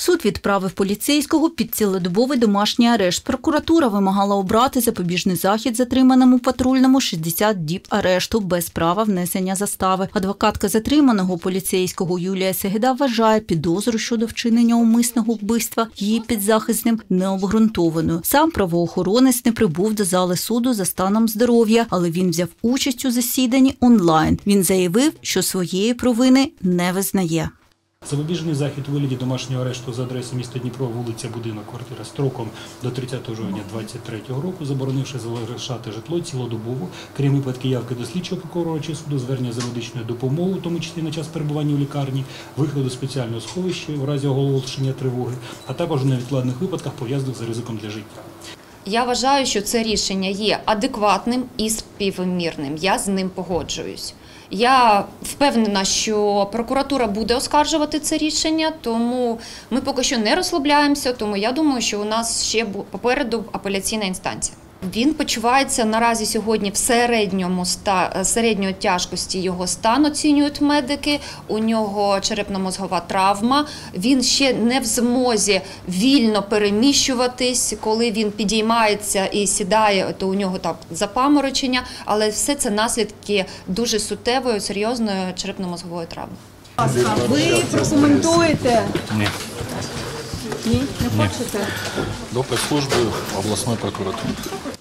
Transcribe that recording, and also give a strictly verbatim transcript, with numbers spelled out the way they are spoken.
Суд відправив поліцейського під цілодобовий домашній арешт. Прокуратура вимагала обрати запобіжний захід затриманому патрульному шістдесят діб арешту без права внесення застави. Адвокатка затриманого поліцейського Юлія Сегеда вважає підозру щодо вчинення умисного вбивства її підзахисним необґрунтованою. Сам правоохоронець не прибув до зали суду за станом здоров'я, але він взяв участь у засіданні онлайн. Він заявив, що своєї провини не визнає. Запобіжний захід у вигляді домашнього арешту за адресою міста Дніпро, вулиця Будинок, квартира строком до тридцятого жовтня двадцять третього року, заборонивши залишати житло цілодобово, крім випадків явки до слідчого прокурора чи суду, звернення за медичною допомогою, в тому числі на час перебування у лікарні, виходу до спеціального сховища в разі оголошення тривоги, а також у невідкладних випадках, пов'язаних з ризиком для життя. Я вважаю, що це рішення є адекватним і співмірним. Я з ним погоджуюсь. Я впевнена, що прокуратура буде оскаржувати це рішення, тому ми поки що не розслабляємося, тому я думаю, що у нас ще попереду апеляційна інстанція. Він почувається наразі сьогодні в середньому середньої тяжкості, його стан оцінюють медики, у нього черепно-мозгова травма, він ще не в змозі вільно переміщуватись, коли він підіймається і сідає, то у нього так запаморочення, але все це наслідки дуже суттєвої, серйозної черепно-мозгової травми. Ви прокоментуєте? Ні. Ні? Не хочете? До прес-служби обласної прокуратури.